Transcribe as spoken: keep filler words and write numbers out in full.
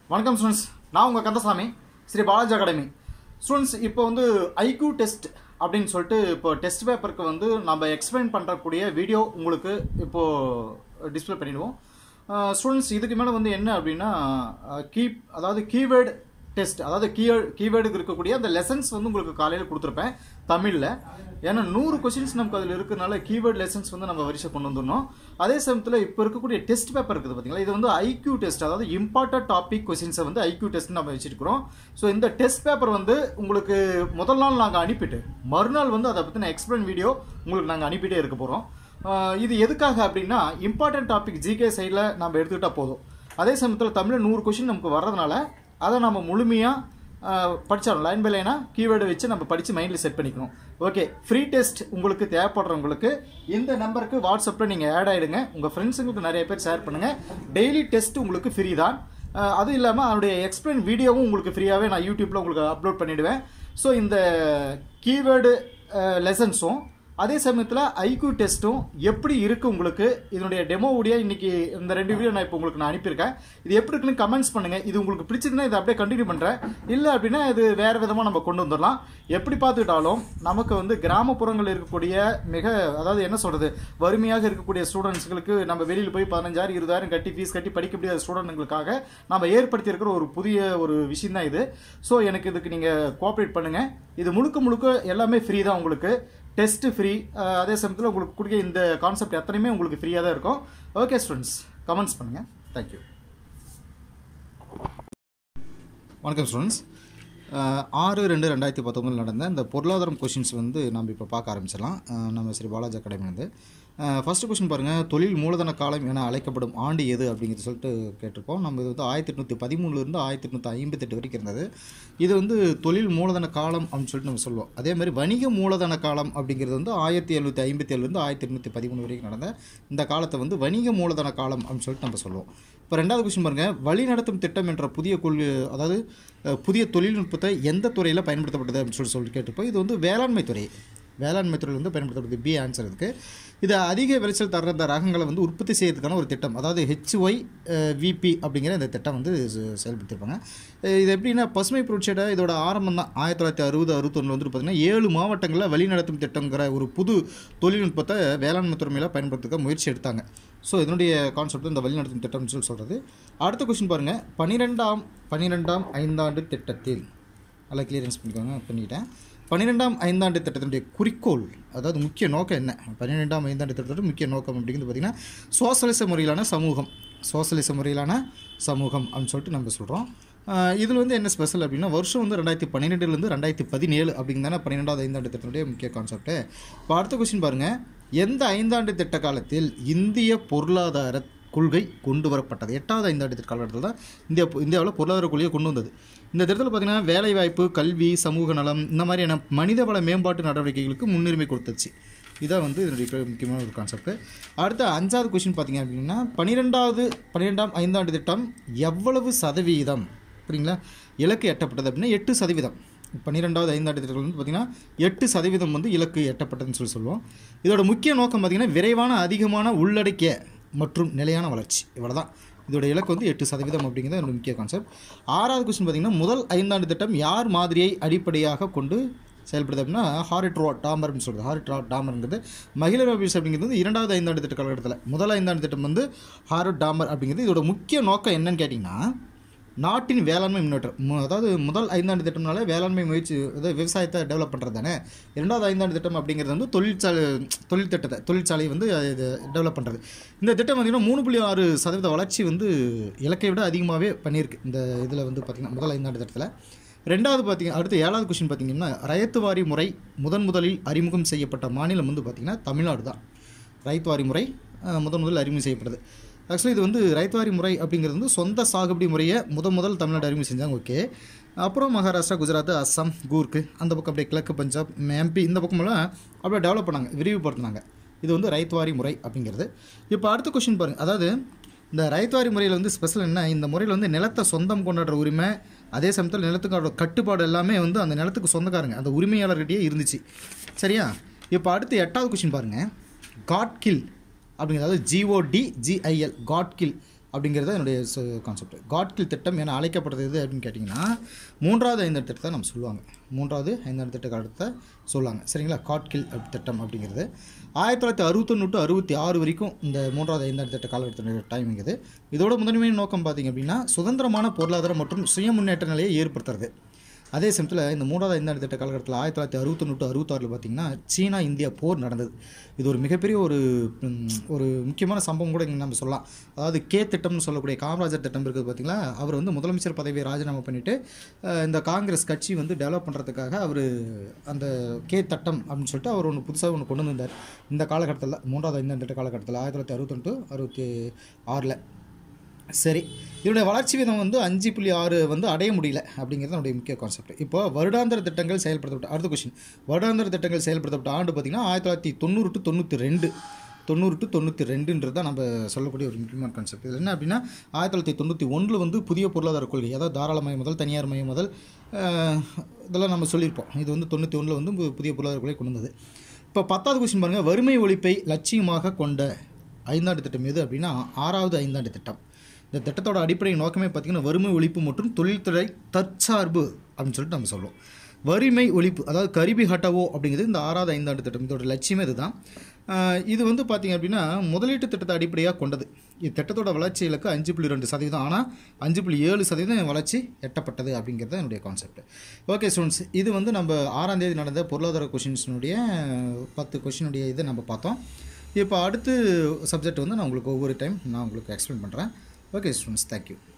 வணக்கம் ஸ்டூடெண்ட்ஸ், நான் உங்கள் கந்தசாமி, ஸ்ரீ பாலாஜி அகாடமி. ஸ்டூடெண்ட்ஸ், இப்போ வந்து ஐக்யூ டெஸ்ட் அப்படின்னு சொல்லிட்டு இப்போ டெஸ்ட் பேப்பருக்கு வந்து நம்ம எக்ஸ்பிளைன் பண்ணுறக்கூடிய வீடியோ உங்களுக்கு இப்போது டிஸ்பிளே பண்ணிடுவோம். ஸ்டூடெண்ட்ஸ், இதுக்கு மேலே வந்து என்ன அப்படின்னா கீ அதாவது கீவேர்டு டெஸ்ட், அதாவது கீ கீவேர்டுக்கு இருக்கக்கூடிய அந்த லெசன்ஸ் வந்து உங்களுக்கு காலையில் கொடுத்துருப்பேன் தமிழில். ஏன்னா நூறு கொஸ்டின்ஸ் நமக்கு அதில் இருக்கிறனால கீவேர்டு லெசன்ஸ் வந்து நம்ம வரிசை கொண்டு வந்துடணும். அதே சமயத்தில் இப்போ இருக்கக்கூடிய டெஸ்ட் பேப்பர் இருக்குது பார்த்தீங்களா, இது வந்து ஐக்யூ டெஸ்ட், அதாவது இம்பார்ட்டன்ட் டாபிக் கொஸ்டின்ஸை வந்து ஐக்யூ டெஸ்ட் நம்ம வச்சுருக்கிறோம். ஸோ இந்த டெஸ்ட் பேப்பர் வந்து உங்களுக்கு முதல் நாள் நாங்கள் அனுப்பிட்டு மறுநாள் வந்து அதை பற்றின எக்ஸ்பிளைன் வீடியோ உங்களுக்கு நாங்கள் அனுப்பிட்டே இருக்க போகிறோம். இது எதுக்காக அப்படின்னா இம்பார்ட்டன்ட் டாபிக் ஜிகே சைடில் நம்ம எடுத்துக்கிட்டால் போதும். அதே சமயத்தில் தமிழில் நூறு கொஸ்டின் நமக்கு வர்றதுனால அதை நம்ம முழுமையாக படித்தாலும் லைன் பை லைனாக கீவேர்டு வச்சு நம்ம படித்து மைண்டில் செட் பண்ணிக்கணும். ஓகே, ஃப்ரீ டெஸ்ட் உங்களுக்கு தேவைப்படுறவங்களுக்கு இந்த நம்பருக்கு வாட்ஸ்அப்பில் நீங்கள் ஆட் ஆகிடுங்க. உங்கள் ஃப்ரெண்ட்ஸுங்களுக்கு நிறைய பேர் ஷேர் பண்ணுங்கள். டெய்லி டெஸ்ட் உங்களுக்கு ஃப்ரீ தான். அதுவும் இல்லாமல் அதனுடைய எக்ஸ்பிளைன் வீடியோவும் உங்களுக்கு ஃப்ரீயாகவே நான் யூடியூப்பில் உங்களுக்கு அப்லோட் பண்ணிவிடுவேன். ஸோ இந்த கீவேர்டு லெசன்ஸும் அதே சமயத்தில் ஐக்யூ டெஸ்ட்டும் எப்படி இருக்குது உங்களுக்கு, இதனுடைய டெமோ வீடியோ இன்றைக்கி இந்த ரெண்டு வீடியோ நான் இப்போ உங்களுக்கு நான் அனுப்பியிருக்கேன். இது எப்படி இருக்குன்னு கமெண்ட்ஸ் பண்ணுங்கள். இது உங்களுக்கு பிடிச்சதுன்னா இதை அப்படியே கண்டினியூ பண்ணுறேன், இல்லை அப்படின்னா இது வேறு விதமாக நம்ம கொண்டு வந்துடலாம். எப்படி பார்த்துக்கிட்டாலும் நமக்கு வந்து கிராமப்புறங்களில் இருக்கக்கூடிய மிக அதாவது என்ன சொல்கிறது வறுமையாக இருக்கக்கூடிய ஸ்டூடெண்ட்ஸுகளுக்கு நம்ம வெளியில் போய் பதினஞ்சாயிரம் இருபதாயிரம் கட்டி ஃபீஸ் கட்டி படிக்க முடியாத ஸ்டூடெண்ட்டுகளுக்காக நம்ம ஏற்படுத்தியிருக்கிற ஒரு புதிய ஒரு விஷயம் தான் இது. ஸோ எனக்கு இதுக்கு நீங்கள் கோஆப்ரேட் பண்ணுங்கள். இது முழுக்க முழுக்க எல்லாமே ஃப்ரீ தான். உங்களுக்கு டெஸ்ட்டு ஃப்ரீ, அதே சமயத்தில் உங்களுக்கு கொடுக்க இந்த கான்செப்ட் எத்தனையுமே உங்களுக்கு ஃப்ரீயாக தான் இருக்கும். ஓகே ஸ்டூடெண்ட்ஸ், கமெண்ட்ஸ் பண்ணுங்கள். தேங்க்யூ. வணக்கம் ஸ்டூடெண்ட்ஸ், ஆறு ரெண்டு ரெண்டாயிரத்தி பத்தொம்பதில் நடந்த இந்த பொருளாதாரம் கொஷின்ஸ் வந்து நம்ம இப்போ பார்க்க ஆரம்பிச்சிடலாம். நம்ம ஸ்ரீ பாலாஜி அகாடமி வந்து ஃபஸ்ட்டு கொஸ்டின் பாருங்கள், தொழில் மூலதன காலம் என அழைக்கப்படும் ஆண்டு எது அப்படிங்கிறது சொல்லிட்டு கேட்டிருக்கோம். நம்ம இது வந்து ஆயிரத்தி எட்நூற்றி பதிமூணுலேருந்து ஆயிரத்தி எட்நூற்றி ஐம்பத்தெட்டு வரைக்கும் இருந்தது. இது வந்து தொழில் மூலதன காலம் அப்படின்னு சொல்லிட்டு நம்ம சொல்லுவோம். அதே மாதிரி வணிக மூலதன காலம் அப்படிங்கிறது வந்து ஆயிரத்தி எழுநூற்றி ஐம்பத்தி ஏழுலேருந்து ஆயிரத்தி எட்நூற்றி பதிமூணு வரைக்கும் நடந்த இந்த காலத்தை வந்து வணிக மூலதன காலம் அப்படின்னு சொல்லிட்டு நம்ம சொல்லுவோம். இப்போ ரெண்டாவது கொஸ்டின் பாருங்கள், வழிநடத்தும் திட்டம் என்ற புதிய கொள்கை அதாவது புதிய தொழில்நுட்பத்தை எந்த துறையில் பயன்படுத்தப்பட்டது அப்படின்னு சொல்லி சொல்லி கேட்டிருப்போம். இது வந்து வேளாண்மை துறை வேளாண்மை துறையில் வந்து பயன்படுத்தப்படுது. பி ஆன்சர் இதுக்கு. இது அதிக விளைச்சல் தர இந்த ரகங்களை வந்து உற்பத்தி செய்யறதுக்கான ஒரு திட்டம், அதாவது ஹெச்ஒய் விபி அப்படிங்கிற இந்த திட்டம் வந்து செயல்படுத்தியிருப்பாங்க. இது எப்படின்னா பசுமை புரட்சியோட இதோட ஆரம்பம் தான் ஆயிரத்தி தொள்ளாயிரத்தி அறுபது அறுபத்தொன்னில் வந்து பார்த்திங்கன்னா ஏழு மாவட்டங்களில் வழிநடத்தும் திட்டங்கிற ஒரு புது தொழில்நுட்பத்தை வேளாண்மை துறையில் பயன்படுத்துக்க முயற்சி எடுத்தாங்க. ஸோ இதனுடைய கான்செப்ட் இந்த வழிநடத்தும் திட்டம்னு சொல்லி சொல்கிறது. அடுத்த கொஸ்டின் பாருங்கள், பன்னிரெண்டாம் பன்னிரெண்டாம் ஐந்தாண்டு திட்டத்தில் நல்லா கிளியரன்ஸ் பண்ணிக்கோங்க பண்ணிட்டேன். பன்னிரெண்டாம் ஐந்தாண்டு திட்டத்தினுடைய குறிக்கோள், அதாவது முக்கிய நோக்கம் என்ன? பன்னிரெண்டாம் ஐந்தாண்டு திட்டத்தோட முக்கிய நோக்கம் அப்படிங்கிறது பார்த்திங்கன்னா சோசலிச முறையிலான சமூகம் சோசலிச முறையிலான சமூகம் அப்படின்னு சொல்லிட்டு நம்ம சொல்கிறோம். இதில் வந்து என்ன ஸ்பெஷல் அப்படின்னா வருஷம் வந்து ரெண்டாயிரத்தி பன்னிரெண்டுலேருந்து ரெண்டாயிரத்தி பதினேழு அப்படிங்கிறதான பன்னிரெண்டாவது ஐந்தாண்டு திட்டத்தினுடைய முக்கிய கான்செப்ட்டு. இப்போ அடுத்த கொஸ்டின் பாருங்கள், எந்த ஐந்தாண்டு திட்ட காலத்தில் இந்திய பொருளாதார கொள்கை கொண்டு வரப்பட்டது? எட்டாவது ஐந்தாண்டு திட்ட காலகட்டத்தில் தான் இந்தியா இந்தியாவில் பொருளாதார கொள்கையை கொண்டு வந்தது. இந்த திட்டத்தில் பார்த்திங்கன்னா வேலைவாய்ப்பு, கல்வி, சமூக நலம் இந்த மாதிரியான மனிதவள மேம்பாட்டு நடவடிக்கைகளுக்கு முன்னுரிமை கொடுத்துச்சு. இதான் வந்து இதனுடைய முக்கியமான ஒரு கான்செப்ட். அடுத்த அஞ்சாவது கொஸ்டின் பார்த்திங்க அப்படின்னா பன்னிரெண்டாவது பன்னிரெண்டாம் ஐந்தாண்டு திட்டம் எவ்வளவு சதவீதம் சரிங்களா இலக்கு எட்டப்பட்டது அப்படின்னா எட்டு சதவீதம். பன்னிரெண்டாவது ஐந்தாண்டு திட்டங்கள் வந்து பார்த்திங்கன்னா எட்டு சதவீதம் வந்து இலக்கு எட்டப்பட்டதுன்னு சொல்லி சொல்லுவோம். இதோட முக்கிய நோக்கம் பார்த்திங்கன்னா விரைவான அதிகமான உள்ளடக்கிய மற்றும் நிலையான வளர்ச்சி. இவ்வளோ தான் இதோட இலக்கு வந்து எட்டு சதவீதம் அப்படிங்கிறது ஒரு முக்கிய கான்செப்ட். ஆறாவது கொஸ்டின் பார்த்திங்கன்னா முதல் ஐந்தாண்டு திட்டம் யார் மாதிரியை அடிப்படையாக கொண்டு செயல்படுது அப்படின்னா ஹாரிட் ரோ டாமர்னு சொல்கிறது. ஹாரிட் ரோ டாமர்ங்கிறது மகிழர் ஆஃபீஸ் அப்படிங்கிறது வந்து இரண்டாவது ஐந்தாண்டு திட்ட காலகட்டத்தில். முதல் ஐந்தாண்டு திட்டம் வந்து ஹாரிட் டாமர் அப்படிங்கிறது. இதோட முக்கிய நோக்கம் என்னன்னு கேட்டிங்கன்னா நாட்டின் வேளாண்மை முன்னேற்றம். அதாவது முதல் ஐந்தாண்டு திட்டம்னால வேளாண்மை முயற்சி அதாவது விவசாயத்தை டெவலப் பண்ணுறது தானே. இரண்டாவது ஐந்தாண்டு திட்டம் அப்படிங்கிறது வந்து தொழிற்சாலை தொழில் திட்டத்தை தொழிற்சாலை வந்து இது டெவலப் பண்ணுறது. இந்த திட்டம் பார்த்திங்கன்னா மூணு புள்ளி ஆறு சதவீத வளர்ச்சி வந்து இலக்கை விட அதிகமாகவே பண்ணியிருக்கு இந்த இதில் வந்து பார்த்திங்கன்னா முதல் ஐந்தாண்டு திட்டத்தில். ரெண்டாவது பார்த்திங்க அடுத்து ஏழாவது கொஸ்டின் பார்த்திங்கன்னா ரைத்துவாரி முறை முதன் முதலில் அறிமுகம் செய்யப்பட்ட மாநிலம் வந்து பார்த்திங்கன்னா தமிழ்நாடு தான். ரைத்துவாரி முறை முதன் முதலில் அறிமுகம் செய்யப்படுது. ஆக்சுவலி இது வந்து ரைத்துவாரி முறை அப்படிங்கிறது வந்து சொந்த சாகுபடி முறையை முதல் முதல் தமிழ்நாடு அறிமுகம் செஞ்சாங்க. ஓகே, அப்புறம் மகாராஷ்டிரா, குஜராத், அஸ்ஸாம், கூர்க்கு அந்த பக்கம் அப்படியே கிழக்கு பஞ்சாப், எம்பி இந்த பக்கமெல்லாம் அப்படியே டெவலப் பண்ணாங்க, விரிவுபடுத்தினாங்க. இது வந்து ரைத்துவாரி முறை அப்படிங்கிறது. இப்போ அடுத்த கொஸ்டின் பாருங்கள், அதாவது இந்த ரைத்துவாரி முறையில் வந்து ஸ்பெஷல் என்ன, இந்த முறையில் வந்து நிலத்தை சொந்தம் கொண்டாடுற உரிமை, அதே சமயத்தில் நிலத்துக்கான கட்டுப்பாடு எல்லாமே வந்து அந்த நிலத்துக்கு சொந்தக்காரங்க அந்த உரிமையாளர்கிட்டயே இருந்துச்சு. சரியா? இப்போ அடுத்து எட்டாவது கொஸ்டின் பாருங்கள், காட் கில் அப்படிங்கிறது ஜிஓடி ஜிஐஎல் காட் கில் அப்படிங்கிறது என்னுடைய கான்செப்ட். காட்கில் திட்டம் என அழைக்கப்படுறது எது அப்படின்னு கேட்டிங்கன்னா மூன்றாவது ஐந்தாண்டு திட்டத்தை நம்ம சொல்லுவாங்க. மூன்றாவது ஐந்தாண்டு திட்ட காலத்தை சொல்லுவாங்க. சரிங்களா? காட்கில் திட்டம் அப்படிங்கிறது ஆயிரத்தி தொள்ளாயிரத்தி அறுபத்தொன்று டு அறுபத்தி ஆறு வரைக்கும் இந்த மூன்றாவது ஐந்தாண்டு திட்ட காலகட்டத்தினுடைய டைமிங் இது. இதோட முதன்மையான நோக்கம் பார்த்திங்க அப்படின்னா சுதந்திரமான பொருளாதாரம் மற்றும் சுய முன்னேற்ற நிலையை ஏற்படுத்துறது. அதே சமயத்தில் இந்த மூன்றாவது ஐந்தாண்டு திட்ட காலகட்டத்தில் ஆயிரத்தி தொள்ளாயிரத்தி அறுபத்தொன்று டு அறுபத்தாறில் பார்த்திங்கன்னா சீனா இந்தியா போர் நடந்தது. இது ஒரு மிகப்பெரிய ஒரு ஒரு முக்கியமான சம்பவம் கூட இங்கே நம்ம சொல்லலாம். அதாவது கே திட்டம்னு சொல்லக்கூடிய காமராஜர் திட்டம் இருக்குது பார்த்திங்களா. அவர் வந்து முதலமைச்சர் பதவியை ராஜினாமா பண்ணிவிட்டு இந்த காங்கிரஸ் கட்சி வந்து டெவலப் பண்ணுறதுக்காக அவர் அந்த கே திட்டம் அப்படின்னு சொல்லிட்டு அவர் ஒன்று புதுசாக ஒன்று கொண்டு வந்தார். இந்த காலகட்டத்தில் மூன்றாவது ஐந்தாண்டு திட்ட காலகட்டத்தில் ஆயிரத்தி தொள்ளாயிரத்தி அறுபத்தொன்று டு அறுபத்தி ஆறில். சரி, இதனுடைய வளர்ச்சி விதம் வந்து அஞ்சு புள்ளி ஆறு வந்து அடைய முடியல அப்படிங்கிறது நம்முடைய முக்கிய கான்செப்ட். இப்போ வருடாந்திர திட்டங்கள் செயல்படுத்தப்பட்ட அடுத்த கொஸ்டின் வருடாந்திர திட்டங்கள் செயல்படுத்தப்பட்ட ஆண்டு பார்த்திங்கன்னா ஆயிரத்தி தொள்ளாயிரத்தி தொண்ணூறு டு தொண்ணூற்றி ரெண்டு தொண்ணூறு டு தொண்ணூற்றி ரெண்டுன்றது தான் நம்ம சொல்லக்கூடிய ஒரு முக்கியமான கான்செப்ட். இது என்ன அப்படின்னா ஆயிரத்தி தொள்ளாயிரத்தி தொண்ணூற்றி ஒன்றில் வந்து புதிய பொருளாதார கொள்கை, அதாவது தாராளமயம் முதல் தனியார் மயம் முதல் இதெல்லாம் நம்ம சொல்லியிருப்போம். இது வந்து தொண்ணூற்றி ஒன்றில் வந்து புதிய பொருளாதார கொள்கை கொண்டு வந்தது. இப்போ பத்தாவது கொஸ்டின் பாருங்கள், வறுமை ஒழிப்பை லட்சியமாக கொண்ட ஐந்தாண்டு திட்டம் எது அப்படின்னா ஆறாவது ஐந்தாண்டு திட்டம். இந்த திட்டத்தோட அடிப்படை நோக்கமே பார்த்திங்கன்னா வறுமை ஒழிப்பு மற்றும் தொழில்துறை தற்சார்பு அப்படின்னு சொல்லிட்டு நம்ம சொல்லுவோம். வறுமை ஒழிப்பு அதாவது கரிபி ஹட்டாவோ அப்படிங்கிறது இந்த ஆறாவது ஐந்தாண்டு திட்டம். இதோட லட்சியமே இதுதான். இது வந்து பார்த்திங்க அப்படின்னா முதலீட்டு திட்டத்தை அடிப்படையாக கொண்டது. இத்திட்டத்தோட வளர்ச்சி இலக்கு அஞ்சு புள்ளி ரெண்டு சதவீதம் ஆனால் அஞ்சு புள்ளி ஏழு சதவீதம் வளர்ச்சி எட்டப்பட்டது அப்படிங்கிறது என்னுடைய கான்செப்ட். ஓகே ஸ்டூடெண்ட்ஸ், இது வந்து நம்ம ஆறாம் தேதி நடந்த பொருளாதார கொஷின்ஸினுடைய பத்து கொஷினுடைய இதை நம்ம பார்த்தோம். இப்போ அடுத்து சப்ஜெக்ட் வந்து நான் உங்களுக்கு ஒவ்வொரு டைம் நான் உங்களுக்கு எக்ஸ்பிளைன் பண்ணுறேன். Okay students, thank you.